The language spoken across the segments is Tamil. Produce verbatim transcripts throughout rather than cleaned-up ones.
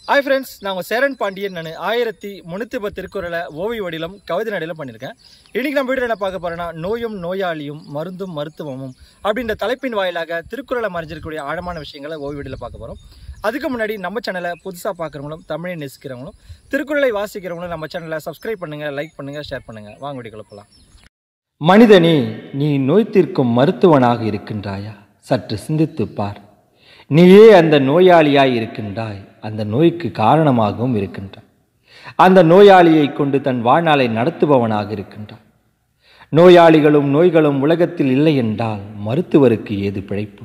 ஹாய் ஃப்ரெண்ட்ஸ், நான் உங்கள் சேரன் பாண்டியன். நான் ஆயிரத்தி முந்நூற்றி பத்து திருக்குறளை ஓவிய வடிலம் கவிதை நடையிலும் பண்ணியிருக்கேன். இன்றைக்கி நம்ம வீடியோ என்ன பார்க்க போகிறோன்னா, நோயும் நோயாளியும் மருந்தும் மருத்துவமும் அப்படின்ற தலைப்பின் வாயிலாக திருக்குறளை மறைஞ்சிருக்கக்கூடிய ஆழமான விஷயங்களை ஓவிய வடியில் பார்க்க போகிறோம். அதுக்கு முன்னாடி நம்ம சேனலை புதுசாக பார்க்குறவங்களும் தமிழை நேசிக்கிறவங்களும் திருக்குறளை வாசிக்கிறவங்களும் நம்ம சேனலை சப்ஸ்கிரைப் பண்ணுங்கள், லைக் பண்ணுங்கள், ஷேர் பண்ணுங்கள். வாங்க வீடியோ போகலாம். மனிதனே, நீ நோய் தீர்க்கும் மருத்துவனாக இருக்கின்றாயா? சற்று சிந்தித்துப் பார். நீயே அந்த நோயாளியாய் இருக்கின்றாய், அந்த நோய்க்கு காரணமாகவும் இருக்கின்றாய். அந்த நோயாளியை கொண்டு தன் வாழ்நாளை நடத்துபவனாக இருக்கின்றாய். நோயாளிகளும் நோய்களும் உலகத்தில் இல்லை என்றால் மருத்துவருக்கு ஏது பிழைப்பு?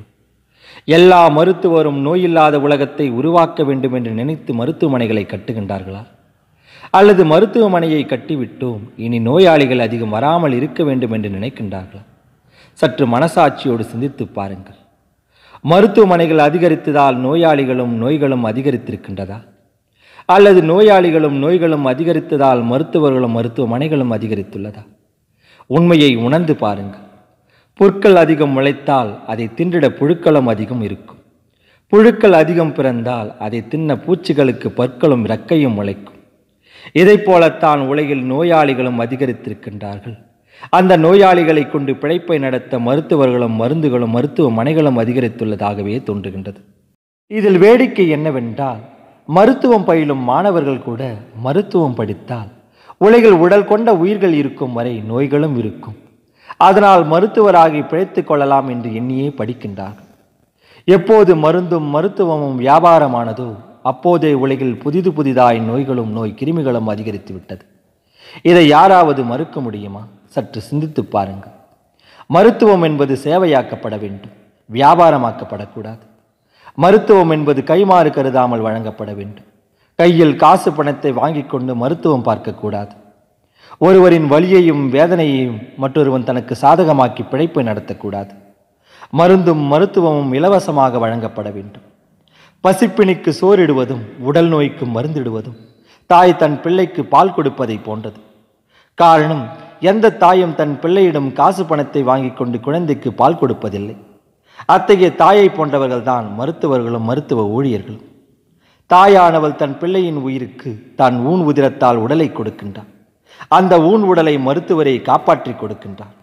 எல்லா மருத்துவரும் நோயில்லாத உலகத்தை உருவாக்க வேண்டும் என்று நினைத்து மருத்துவமனைகளை கட்டுகின்றார்களா? அல்லது மருத்துவமனையை கட்டிவிட்டோம், இனி நோயாளிகள் அதிகம் வராமல் இருக்க வேண்டும் என்று நினைக்கின்றார்களா? சற்று மனசாட்சியோடு சிந்தித்து பாருங்கள். மருத்துவமனைகள் அதிகரித்ததால் நோயாளிகளும் நோய்களும் அதிகரித்திருக்கின்றதா? அல்லது நோயாளிகளும் நோய்களும் அதிகரித்ததால் மருத்துவர்களும் மருத்துவமனைகளும் அதிகரித்துள்ளதா? உண்மையை உணர்ந்து பாருங்கள். புற்கள் அதிகம் முளைத்தால் அதை தின்றிட புழுக்களும் அதிகம் இருக்கும். புழுக்கள் அதிகம் பிறந்தால் அதை தின்ன பூச்சிகளுக்கு பற்களும் இறக்கையும் முளைக்கும். இதை போலத்தான் உலகில் நோயாளிகளும் அதிகரித்திருக்கின்றார்கள். அந்த நோயாளிகளை கொண்டு பிழைப்பை நடத்த மருத்துவர்களும் மருந்துகளும் மருத்துவமனைகளும் அதிகரித்துள்ளதாகவே தோன்றுகின்றது. இதில் வேடிக்கை என்னவென்றால், மருத்துவம் பயிலும் மாணவர்கள் கூட மருத்துவம் படித்தால் உலகில் உடல் கொண்ட உயிர்கள் இருக்கும் வரை நோய்களும் இருக்கும். அதனால் மருத்துவராகி பிழைத்து கொள்ளலாம் என்று எண்ணியே படிக்கின்றார்கள். எப்போது மருந்தும் மருத்துவமும் வியாபாரமானதோ அப்போதே உலகில் புதிது புதிதாய் நோய்களும் நோய் கிருமிகளும் அதிகரித்து விட்டது. இதை யாராவது மறுக்க முடியுமா? சற்று சிந்தித்து பாருங்கள். மருத்துவம் என்பது சேவையாக்கப்பட வேண்டும், வியாபாரமாக்கப்படக்கூடாது. மருத்துவம் என்பது கைமாறு கருதாமல் வழங்கப்பட வேண்டும். கையில் காசு பணத்தை வாங்கி கொண்டு மருத்துவம் பார்க்கக்கூடாது. ஒருவரின் வலியையும் வேதனையையும் மற்றொருவன் தனக்கு சாதகமாக்கி பிழைப்பை நடத்தக்கூடாது. மருந்தும் மருத்துவமும் இலவசமாக வழங்கப்பட வேண்டும். பசிப்பிணிக்கு சோறிடுவதும் உடல் நோய்க்கு மருந்திடுவதும் தாய் தன் பிள்ளைக்கு பால் கொடுப்பதை போன்றது. காரணம், எந்த தாயும் தன் பிள்ளையிடம் காசு பணத்தை வாங்கி கொண்டு குழந்தைக்கு பால் கொடுப்பதில்லை. அத்தகைய தாயை போன்றவர்கள் தான் மருத்துவர்களும் மருத்துவ ஊழியர்களும். தாயானவள் தன் பிள்ளையின் உயிருக்கு தான் ஊன் உதிரத்தால் உடலை கொடுக்கின்றார். அந்த ஊன் உடலை மருத்துவரை காப்பாற்றி கொடுக்கின்றார்.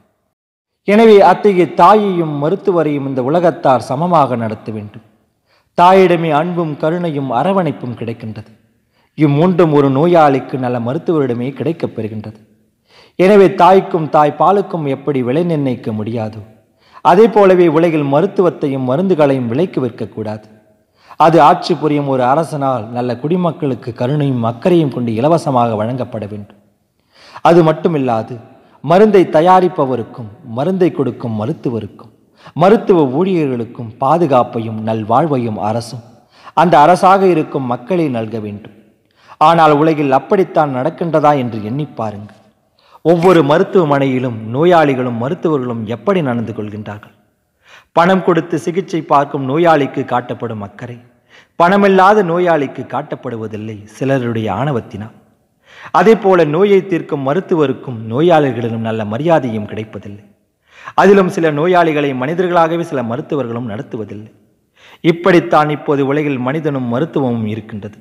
எனவே அத்தகைய தாயையும் மருத்துவரையும் இந்த உலகத்தார் சமமாக நடத்த வேண்டும். தாயிடமே அன்பும் கருணையும் அரவணைப்பும் கிடைக்கின்றது. இம்மூன்றும் ஒரு நோயாளிக்கு நல்ல மருத்துவரிடமே கிடைக்கப் பெறுகின்றது. எனவே தாய்க்கும் தாய் பாலுக்கும் எப்படி விலை நிர்ணயிக்க முடியாதோ அதே போலவே உலகில் மருத்துவத்தையும் மருந்துகளையும் விலைக்கு விற்கக்கூடாது. அது ஆட்சி புரியும் ஒரு அரசனால் நல்ல குடிமக்களுக்கு கருணையும் அக்கறையும் கொண்டு இலவசமாக வழங்கப்பட வேண்டும். அது மட்டுமில்லாது மருந்தை தயாரிப்பவருக்கும் மருந்தை கொடுக்கும் மருத்துவருக்கும் மருத்துவ ஊழியர்களுக்கும் பாதுகாப்பையும் நல்வாழ்வையும் அரசும் அந்த அரசாக இருக்கும் மக்களே நல்க வேண்டும். ஆனால் உலகில் அப்படித்தான் நடக்கின்றதா என்று எண்ணி பாருங்கள். ஒவ்வொரு மருத்துவமனையிலும் நோயாளிகளும் மருத்துவர்களும் எப்படி நடந்து கொள்கின்றார்கள்? பணம் கொடுத்து சிகிச்சை பார்க்கும் நோயாளிக்கு காட்டப்படும் அக்கறை பணமில்லாத நோயாளிக்கு காட்டப்படுவதில்லை, சிலருடைய ஆணவத்தினால். அதே போல நோயை தீர்க்கும் மருத்துவருக்கும் நோயாளிகளிலும் நல்ல மரியாதையும் கிடைப்பதில்லை. அதிலும் சில நோயாளிகளை மனிதர்களாகவே சில மருத்துவர்களும் நடத்துவதில்லை. இப்படித்தான் இப்போது உலகில் மனிதனும் மருத்துவமும் இருக்கின்றது.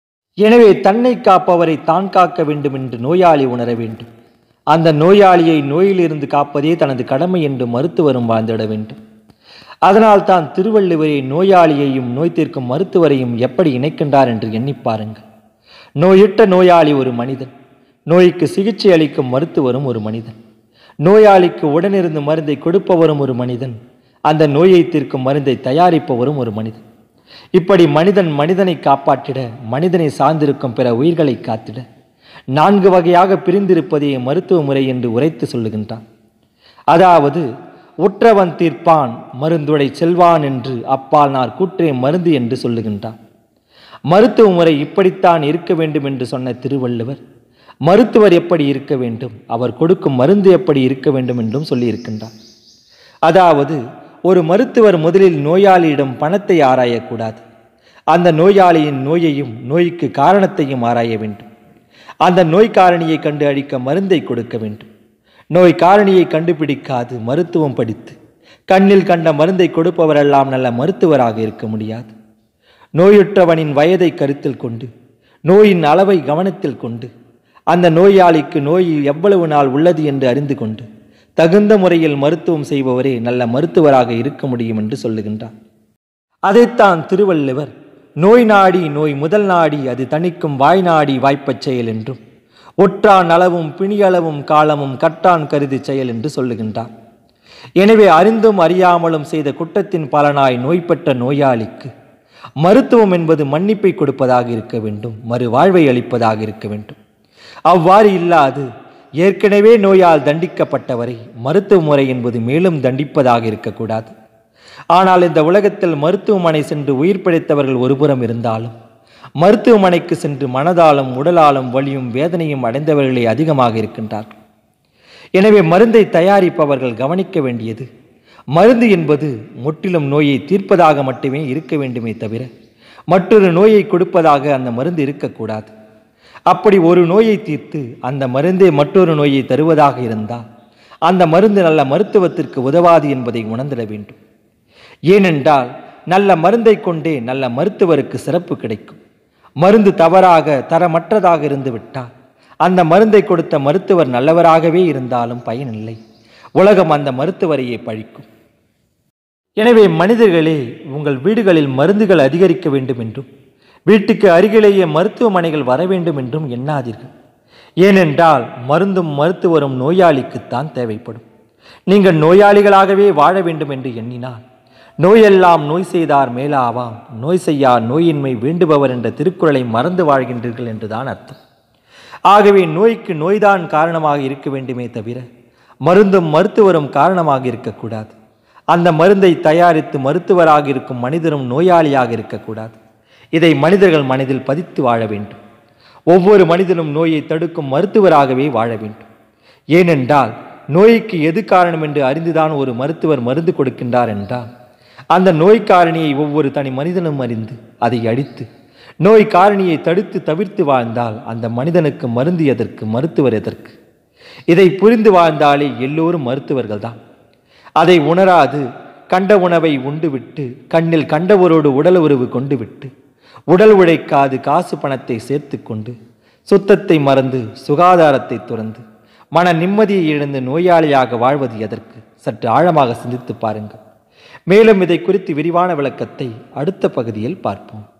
எனவே தன்னை காப்பவரை தான் காக்க வேண்டும் என்று நோயாளி உணர வேண்டும். அந்த நோயாளியை நோயிலிருந்து காப்பதே தனது கடமை என்று மருத்துவரும் வாழ்ந்திட வேண்டும். அதனால் தான் திருவள்ளுவரே நோயாளியையும் நோய் தீர்க்கும் மருத்துவரையும் எப்படி இணைக்கின்றார் என்று எண்ணி பாருங்கள். நோயிட்ட நோயாளி ஒரு மனிதன், நோய்க்கு சிகிச்சை அளிக்கும் மருத்துவரும் ஒரு மனிதன், நோயாளிக்கு உடனிருந்து மருந்தை கொடுப்பவரும் ஒரு மனிதன், அந்த நோயை தீர்க்கும் மருந்தை தயாரிப்பவரும் ஒரு மனிதன். இப்படி மனிதன் மனிதனை காப்பாற்றிட, மனிதனை சார்ந்திருக்கும் பிற உயிர்களை காத்திட நான்கு வகையாக பிரிந்திருப்பதே மருத்துவ முறை என்று உரைத்து சொல்லுகின்றான். அதாவது, உற்றவன் தீர்ப்பான் மருந்துடை செல்வான் என்று அப்பால் நார் கூற்றே மருந்து என்று சொல்லுகின்றான். மருத்துவ முறை இப்படித்தான் இருக்க வேண்டும் என்று சொன்ன திருவள்ளுவர், மருத்துவர் எப்படி இருக்க வேண்டும், அவர் கொடுக்கும் மருந்து எப்படி இருக்க வேண்டும் என்றும் சொல்லியிருக்கின்றார். அதாவது, ஒரு மருத்துவர் முதலில் நோயாளியிடம் பணத்தை ஆராயக்கூடாது. அந்த நோயாளியின் நோயையும் நோய்க்கு காரணத்தையும் ஆராய வேண்டும். அந்த நோய் காரணியை கண்டு அழிக்க மருந்தை கொடுக்க வேண்டும். நோய் காரணியை கண்டுபிடிக்காது மருத்துவம் படித்து கண்ணில் கண்ட மருந்தை கொடுப்பவரெல்லாம் நல்ல மருத்துவராக இருக்க முடியாது. நோயுற்றவனின் வயதை கருத்தில் கொண்டு, நோயின் அளவை கவனத்தில் கொண்டு, அந்த நோயாளிக்கு நோய் எவ்வளவு நாள் உள்ளது என்று அறிந்து கொண்டு தகுந்த முறையில் மருத்துவம் செய்பவரே நல்ல மருத்துவராக இருக்க முடியும் என்று சொல்லுகின்றார். அதைத்தான் திருவள்ளுவர் நோய் நாடி நோய் முதல் நாடி அது தணிக்கும் வாய் நாடி வாய்ப்பச் செயல் என்றும், ஒற்றான் அளவும் பிணியளவும் காலமும் கட்டான் கருதி செயல் என்று சொல்லுகின்றார். எனவே அறிந்தும் அறியாமலும் செய்த குற்றத்தின் பலனாய் நோய்பட்ட நோயாளிக்கு மருத்துவம் என்பது மன்னிப்பை கொடுப்பதாக இருக்க வேண்டும், மறு வாழ்வை அளிப்பதாக இருக்க வேண்டும். அவ்வாறு இல்லாது ஏற்கனவே நோயால் தண்டிக்கப்பட்டவரை மருத்துவ முறை என்பது மேலும் தண்டிப்பதாக இருக்கக்கூடாது. ஆனால் இந்த உலகத்தில் மருத்துவமனை சென்று உயிர் பிழைத்தவர்கள் ஒருபுறம் இருந்தாலும், மருத்துவமனைக்கு சென்று மனதாலும் உடலாலும் வலியும் வேதனையும் அடைந்தவர்களே அதிகமாக இருக்கின்றார்கள். எனவே மருந்தை தயாரிப்பவர்கள் கவனிக்க வேண்டியது, மருந்து என்பது முற்றிலும் நோயை தீர்ப்பதாக மட்டுமே இருக்க வேண்டுமே தவிர மற்றொரு நோயை கொடுப்பதாக அந்த மருந்து இருக்கக்கூடாது. அப்படி ஒரு நோயை தீர்த்து அந்த மருந்தே மற்றொரு நோயை தருவதாக இருந்தால் அந்த மருந்து நல்ல மருத்துவத்திற்கு உதவாது என்பதை உணர்ந்திட வேண்டும். ஏனென்றால் நல்ல மருந்தை கொண்டே நல்ல மருத்துவருக்கு சிறப்பு கிடைக்கும். மருந்து தவறாக தரமற்றதாக இருந்து விட்டால் அந்த மருந்தை கொடுத்த மருத்துவர் நல்லவராகவே இருந்தாலும் பயனில்லை, உலகம் அந்த மருத்துவரையே பழிக்கும். எனவே மனிதர்களே, உங்கள் வீடுகளில் மருந்துகள் அதிகரிக்க வேண்டும் என்றும் வீட்டுக்கு அருகிலேயே மருத்துவமனைகள் வர வேண்டும் என்றும் எண்ணாதீர்கள். ஏனென்றால் மருந்தும் மருத்துவரும் நோயாளிக்குத்தான் தேவைப்படும். நீங்கள் நோயாளிகளாகவே வாழ வேண்டும் என்று எண்ணினால் நோயெல்லாம் நோய் செய்தார் மேலாவாம், நோய் செய்யார் நோயின்மை வேண்டுபவர் என்ற திருக்குறளை மறந்து வாழ்கின்றீர்கள் என்றுதான் அர்த்தம். ஆகவே நோய்க்கு நோய்தான் காரணமாக இருக்க வேண்டுமே தவிர மருந்தும் மருத்துவரும் காரணமாக இருக்கக்கூடாது. அந்த மருந்தை தயாரித்து மருத்துவராக இருக்கும் மனிதரும் நோயாளியாக இருக்கக்கூடாது. இதை மனிதர்கள் மனதில் பதித்து வாழ வேண்டும். ஒவ்வொரு மனிதனும் நோயை தடுக்கும் மருத்துவராகவே வாழ வேண்டும். ஏனென்றால் நோய்க்கு எது காரணம் என்று அறிந்துதான் ஒரு மருத்துவர் மருந்து கொடுக்கின்றார் என்றால் அந்த நோய் காரணியை ஒவ்வொரு தனி மனிதனும் அறிந்து அதை அடித்து நோய் காரணியை தடுத்து தவிர்த்து வாழ்ந்தால் அந்த மனிதனுக்கு மருந்து எதற்கு, மருத்துவர் எதற்கு? இதை புரிந்து வாழ்ந்தாலே எல்லோரும் மருத்துவர்கள் தான். அதை உணராது கண்ட உணவை உண்டுவிட்டு கண்ணில் கண்டவரோடு உடல் உறவு கொண்டு விட்டு உடல் உழைக்காது காசு பணத்தை சேர்த்து கொண்டு சுத்தத்தை மறந்து சுகாதாரத்தை துறந்து மன நிம்மதியை இழந்து நோயாளியாக வாழ்வது எதற்கு? சற்று ஆழமாக சிந்தித்து பாருங்கள். மேலும் இதை குறித்து விரிவான விளக்கத்தை அடுத்த பகுதியில் பார்ப்போம்.